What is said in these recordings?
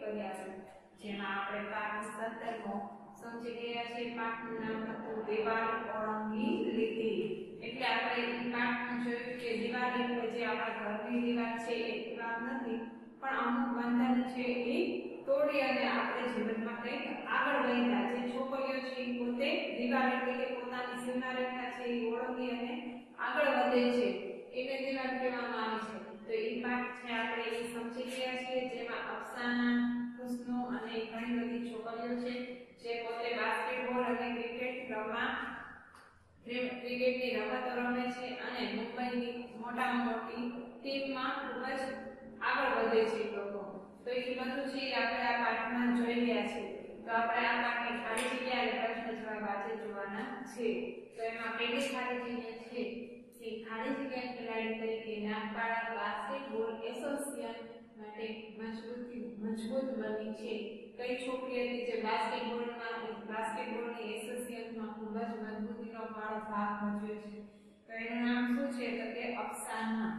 કર્યા છે, જેમાં આપણે પાઠ 17મો સમજી ગયા છે. પાઠનું નામ હતું દિવાલ ઓળંગી લીધી. એટલે આપણે એ પાઠમાં જોયું કે દિવાલ એટલે જે આપણા ઘરની દિવાલ છે એ દિવાલ નથી, પણ અમુક બંધન છે એ તોડી અને આપણે જીવનમાં કંઈક આગળ વધ્યા. જે છોકરીઓ છે એ પોતે દિવાલ એટલે કે પોતાની સીમારેખા છે એ ઓળંગી અને આગળ વધે છે, એને દિવાલ કહેવામાં આવે છે. તો એ પાઠ છે આપણે એ સમજી ગયા છીએ, જેમાં અફસાના, હુસ્નો અને ઘણી બધી છોકરીઓ છે જે પોતે બાસ્કેટબોલ અને ક્રિકેટની રમતો રમે છે અને મુંબઈની મોટામાં મોટી ટીમમાં ખૂબ જ આગળ વધે છે લોકો. તો એ બધું છે આપણે આ પાઠમાં જોઈ ગયા છે. તો આપણે આ પાઠની ખાલી જગ્યા અને પ્રશ્ન જવાબ આજે જોવાના છે. તો એમાં પહેલી ખાલી જગ્યા છે કે ખાલી જગ્યા ખેલાડી તરીકે નાગપાડા બાસ્કેટબોલ એસોસિએશન માટે મજબૂત બની છે. કઈ છોકરી હતી જે બાસ્કેટબોલની એસોસિએશનમાં ખૂબ જ મજબૂતીનો ભાગ ભજવ્યો છે? તો એનું નામ શું છે? તો કે અફસાના.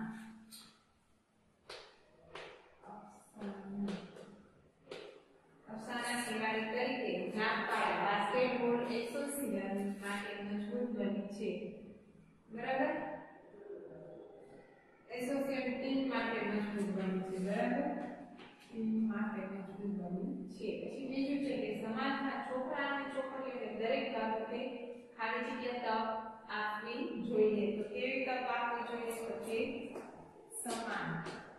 અફસાના ખેલાડી તરીકે નાગપાડા બાસ્કેટબોલ એસોસિએશન માટે મજબૂત બની છે. બરાબર? એસોસિએશન ટીમ માટે મજબૂત બની છે. બરાબર? ટીમ માટે મજબૂત બની છે. પછી બીજું છે કે સમાજના છોકરા અને છોકરીઓને દરેક બાબતે ખાલી જગ્યા તક આપવી જોઈએ. તો કેવી તક આપવી જોઈએ? તો કે સમાન.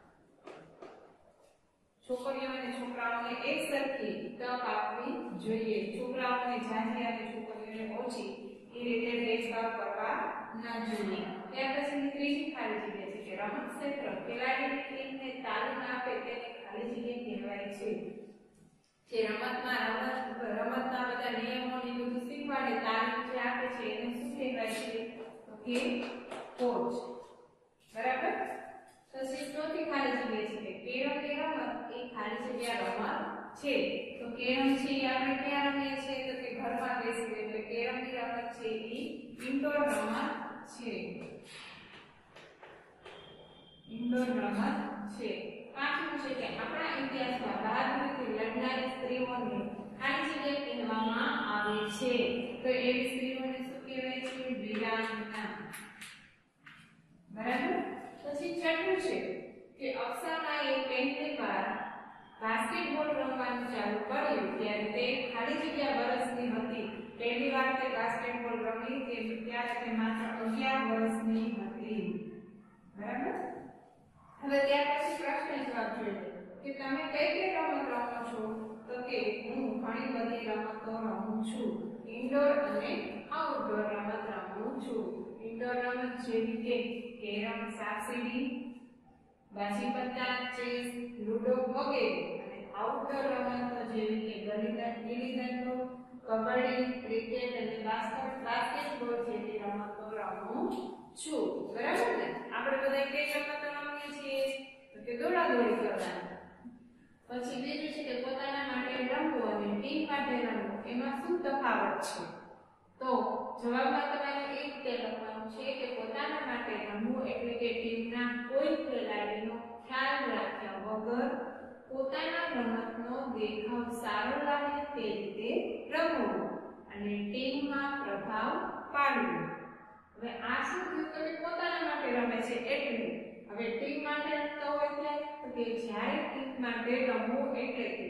છોકરીઓ અને છોકરાઓને એક સરખી તક આપવી જોઈએ. છોકરાઓને ઝાઝી અને છોકરીઓને ઓછી એ રીતે ભેદભાવ કરવા ન જોઈએ. ત્યાર પછી ત્રીજી ખાલી જગ્યા છે કે રમત ક્ષેત્ર ખેલાડીની ટીમને તાલીમ આપે તેને ખાલી જગ્યા કહેવાય છે. જે રમતના બધા નિયમોની બધું શીખવાડે, તાલીમ જે આપે છે એને શું કહેવાય છે? તો કે કોચ. બરાબર? પછી ચોથી ખાલી જગ્યા છે કે કેરમની રમત એ ખાલી જગ્યા રમત છે. તો કેરમ છે એ આપણે ક્યાં રમીએ છીએ? તો કે ઘરમાં બેસીને. એટલે કેરમની રમત છે એ ઇન્ડોર રમત છે. ઇન્ડોર રમત છે. પાંચમું છે કે આપણા ઇતિહાસમાં બહાદુરીથી લડનારી સ્ત્રીઓને ખાલી જગ્યા કહેવામાં આવે છે. તો એવી સ્ત્રીઓને શું કહેવાય છે? વીરાંગના. બરાબર? પછી છઠ્ઠું છે કે અફસાનાએ પહેલી વાર બાસ્કેટબોલ રમવાનું ચાલુ કર્યું ત્યારે તે ખાલી જગ્યા વર્ષની હતી. પહેલી વાર તે બાસ્કેટબોલ રમી ત્યારે તે માત્ર 11 વર્ષની હતી. બરાબર? હવે ત્યાર પછી પ્રશ્ન જવાબ જોઈએ કે તમે કઈ કઈ રમત રમો છો? તો કે હું ઘણી બધી રમતો રમું છું. ઇન્ડોર અને આઉટડોર રમત રમું છું. ઇન્ડોર રમત જેવી કે કેરમ, સાપસીડી, બાજી પત્તા, ચેસ, લૂડો વગેરે. અને આઉટડોર રમતો જેવી કે ગીલી દંડો, કબડ્ડી, ક્રિકેટ અને બાસ્કેટબોલ જેવી રમતો રમું છું. બરાબર ને? આપણે બધા કઈ રમતો રમીએ છીએ? તો કે દોડાદોડી કરવાની. પછી બીજું છે કે પોતાના માટે રમવું અને ટીમ માટે રમવું, એમાં શું તફાવત છે? તો જવાબમાં તમારે એ રીતે લખવાનું છે કે પોતાના માટે રમવું એટલે કે ટીમના કોઈ ખેલાડીનો ખ્યાલ રાખ્યા વગર પોતાના રમતનો દેખાવ સારો લાગે તે રીતે રમવું અને ટીમમાં પ્રભાવ પાડવો. હવે આ શું થયું? તો પોતાના માટે રમે છે એટલે. હવે ટીમ માટે રમતા હોય ત્યારે તો કે જ્યારે ટીમ માટે રમવું એટલે કે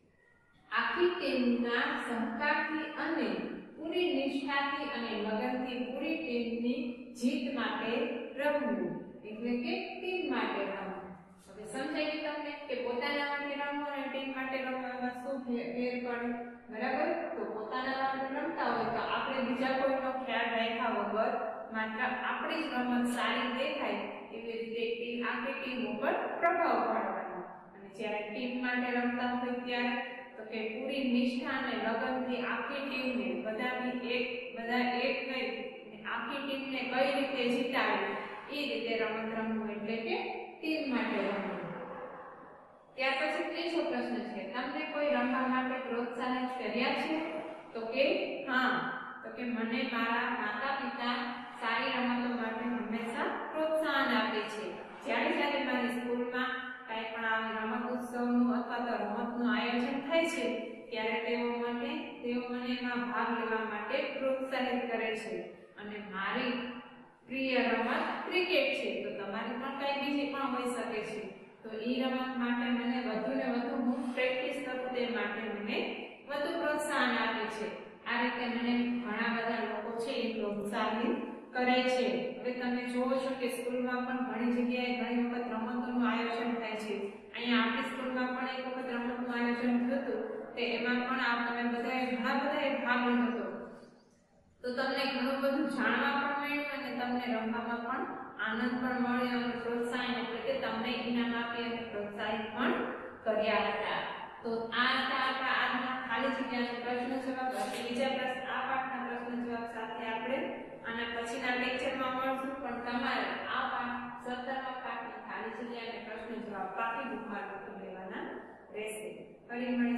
આખી ટીમના સહકારથી અને પૂરી નિષ્ઠાથી અને લગનથી પૂરી ટીમની જીત માટે રમવું એટલે કે ટીમ માટે રમવું. હવે સમજાઈ ગયું તમને કે પોતાના માટે રમવું અને ટીમ માટે રમવામાં શું ફેર પડે? બરાબર? તો પોતાના માટે રમતા હોય તો આપણે બીજા કોઈનો ખ્યાલ રાખ્યા વગર માત્ર આપણી જ રમત સારી દેખાય એવી રીતે આખી ટીમ ઉપર પ્રભાવ પાડવાનો. અને જ્યારે ટીમ માટે રમતા હોય ત્યારે તો કે પૂરી નિષ્ઠા અને લગનથી આખી ટીમને બધા એક થઈ આખી ટીમને કઈ રીતે જીતાડવી એ રીતે રમત રમવું એટલે કે ટીમ માટે રમવું. ત્યાર પછી ત્રીજો પ્રશ્ન છે તમને કોઈ રમવા માટે પ્રોત્સાહિત કર્યા છે? તો કે હા. તો કે મને મારા માતા-પિતા સારી રમતો માટે હંમેશા પ્રોત્સાહન આપે છે. જ્યારે મારી સ્કૂલમાં કાંઈ પણ આવી રમત ઉત્સવ ઉત્સવનું અથવા તો રમતનું આયોજન થાય છે ત્યારે તેઓ મને એમાં ભાગ લેવા માટે પ્રોત્સાહિત કરે છે. અને મારી પ્રિય રમત ક્રિકેટ છે, તો તમારી પણ કઈ બીજી પણ હોઈ શકે છે. તો એ રમત માટે મને વધુ ને વધુ હું પ્રેક્ટિસ કરું તે માટે મને વધુ પ્રોત્સાહન આપે છે. આ રીતે મને ઘણા બધા લોકો છે એ પ્રોત્સાહિત કરે છે. હવે તમે જોવો છો કે સ્કૂલમાં પણ ઘણી જગ્યાએ ઘણી વખત રમતોનું આયોજન થાય છે. અહીંયા આપણી સ્કૂલમાં પણ એક વખત રમતનું આયોજન થયું હતું, તે એમાં પણ તમે ઘણા બધાએ ભાગ લીધો હતો. તો તમને ઘણું બધું જાણવા પણ મળ્યું અને તમને રમવામાં પણ આનંદ પણ મળ્યો અને પ્રોત્સાહન એટલે કે તમને ઇનામ આપી અને પ્રોત્સાહિત પણ કર્યા હતા. તો આ હતા આપણા આજના ખાલી જગ્યાના પ્રશ્ન જવાબ. બીજા પ્રશ્ન આ પાઠના પ્રશ્ન જવાબ સાથે આપણે આના પછીના લેક્ચરમાં મળશું. પણ તમારે આ પાઠ 17મા પાઠની ખાલી જગ્યાના પ્રશ્ન જવાબ પાકી બુકમાં લખી લેવાના રહેશે. ફરી મળીશું.